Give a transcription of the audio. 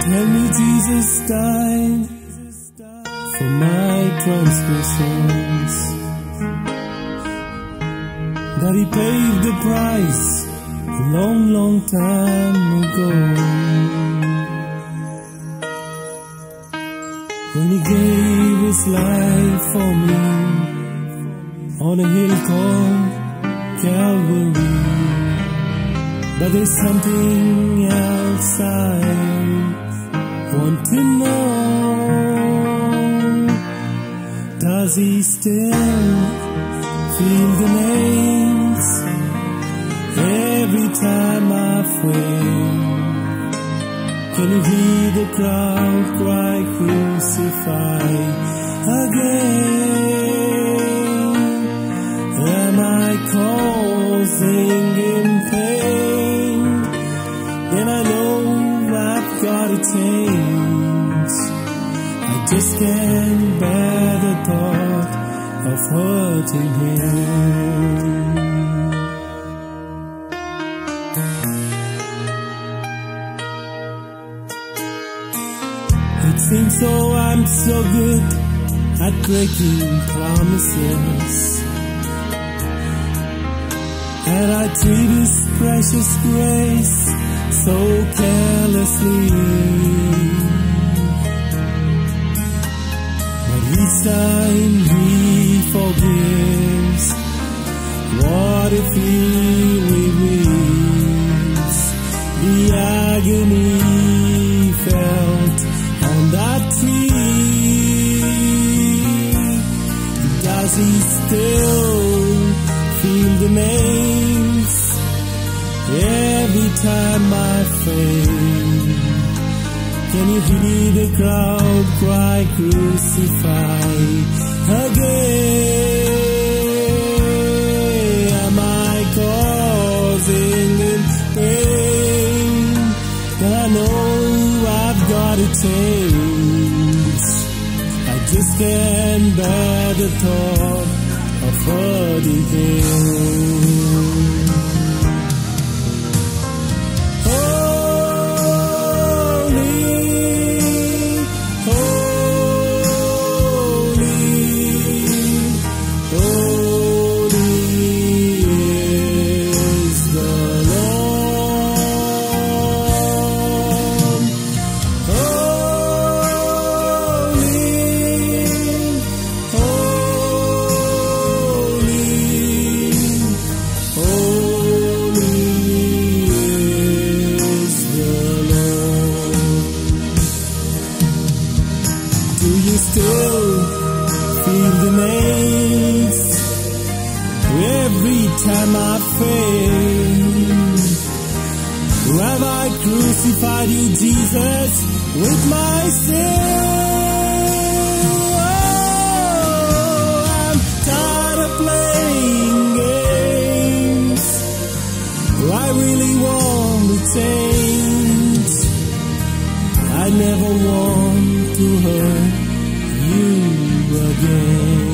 Tell me Jesus died for my transgressions, that He paid the price a long, long time ago, when He gave His life for me on a hill called Calvary. But there's something else I want to know. Does He still feel the nails every time I fail? Can you hear the crowd cry, crucify again? Am I causing Him pain? Then I know I've got to change. I just can't bear the thought of hurting Him. It seems so I'm so good at breaking promises, and I treat His precious grace so carelessly. But each time He forgives, what if He reveals the agony felt on that tree? Does He still feel the nails every time I fail? Can you hear the crowd cry, crucify again? Am I causing Him pain? Then I know I've got to change. I just can't bear the thought of hurting Him. Do you still feel the nails every time I fail? Have I crucified You, Jesus, with my sin? Oh, I'm tired of playing games. I really want to change. I never want to hurt You again.